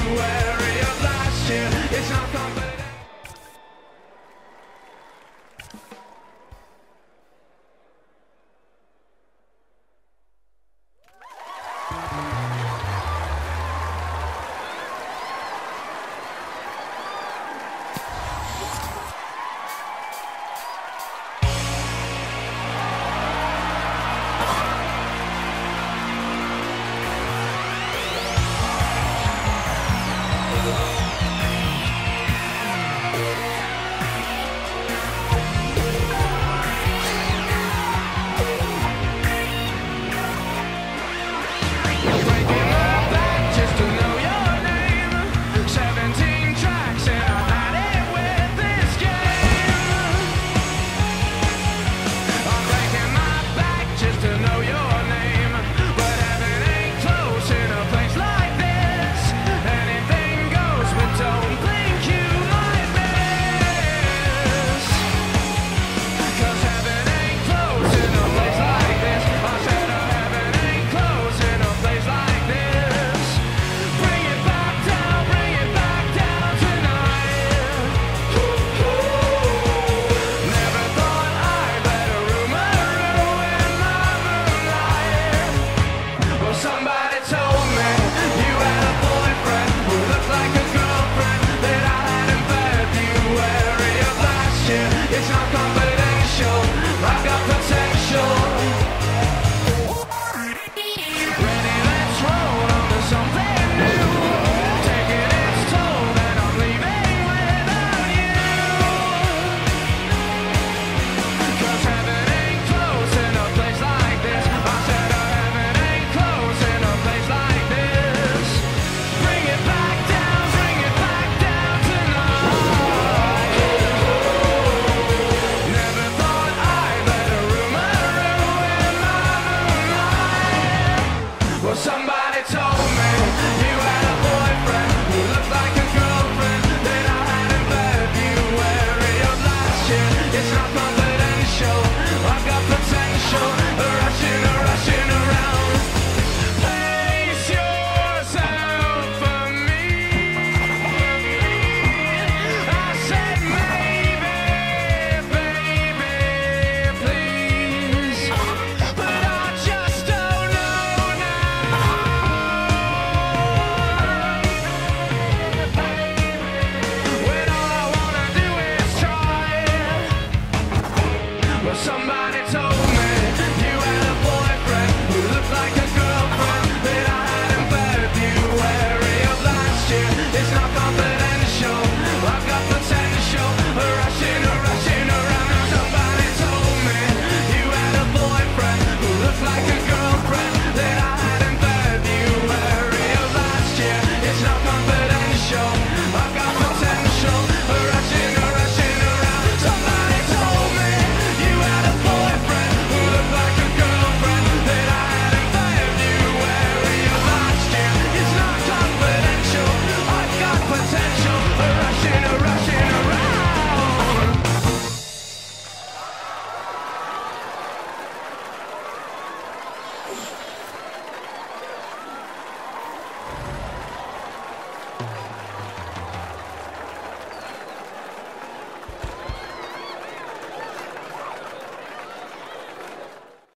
February of last year. It's not confidential. Somebody told me you had a boyfriend who looked like a girlfriend that I had in February of last year. It's not confidential, I've got potential, rushing around. Place yourself for me. I said maybe, baby, please, but I just don't know now. When all I wanna do is try. Well, somebody told me you had a boyfriend who looked like a girlfriend that I had in February of last year. It's not confidential, I've got potential, rushing around. Somebody told me you had a boyfriend who looked like a girlfriend that I had in February of last year. It's not confidential, I've got potential, rushing around. Somebody told me you had a boyfriend who looked like a girlfriend that I had in February of last year. It's not confidential, I've got potential, rushing around.